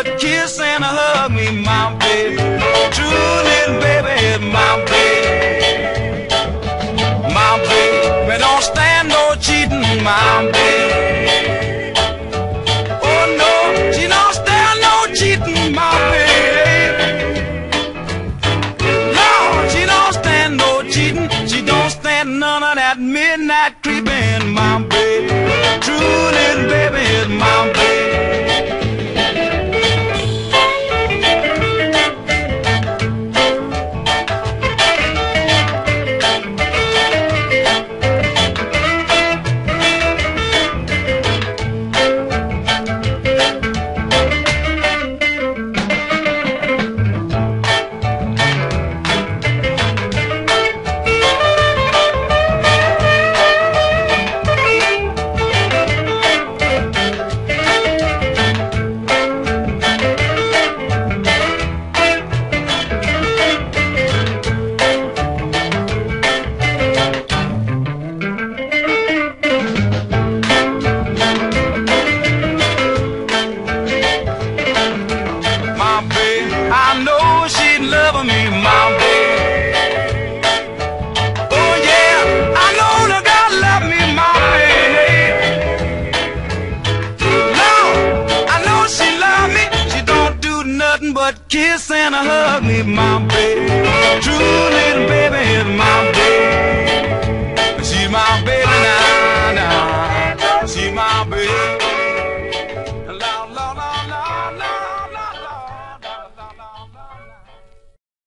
kiss and hug me, my baby. True little baby is my baby. My baby don't stand no cheating, my baby. Oh no, she don't stand no cheating, my baby. No, she don't stand no cheating. She don't stand none of that midnight creeping, my baby. True little baby is my baby. I know she's loving me, my baby. Oh yeah, I know the God love me, my baby. No, I know she love me. She don't do nothing but kiss and hug me, my baby. True little baby is my baby. She's my baby now, now.